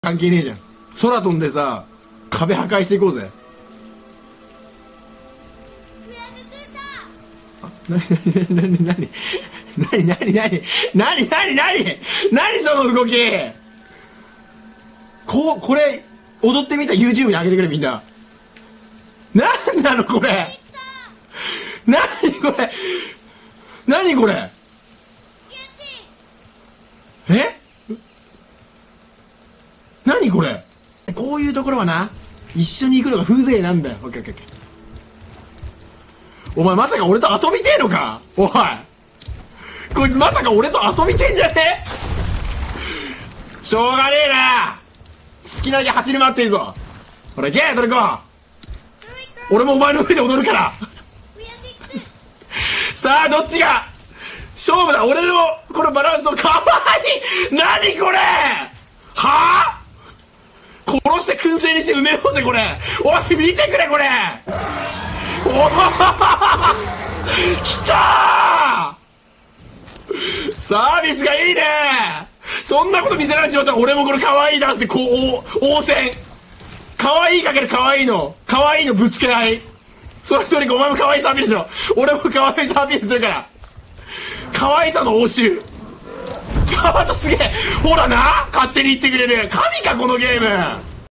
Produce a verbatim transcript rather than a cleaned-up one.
関係ねえじゃん。空飛んでさ、壁破壊していこうぜ。なになになになになになになになになになにその動き。こう、これ、踊ってみた YouTube に上げてくれみんな。なんなのこれ。なにこれ。なにこれ。え？なにこれ。こういうところはな、一緒に行くのが風情なんだよ。オッケーオッケーオッケー。お前まさか俺と遊びてえのか。おい。こいつまさか俺と遊びてんじゃねえ。しょうがねえな。好きなだけ走り回ってんぞ。ほら行けトリコ。俺もお前の上で踊るから。さあどっちが勝負だ。俺のこのバランスを。かわいい。なにこれ。はあ、殺して燻製にして埋めようぜこれ。おい見てくれこれ。おおきたー。サービスがいいね。そんなこと見せられちまったら俺もこの可愛いダンスでこう応戦。可愛いかける可愛いの可愛いのぶつけ合い。それとにかくお前も可愛いさアピールしろ。俺も可愛いさアピールするから。可愛さの応酬。ちょっとすげえ。ほらな勝手に言ってくれる神かこのゲーム。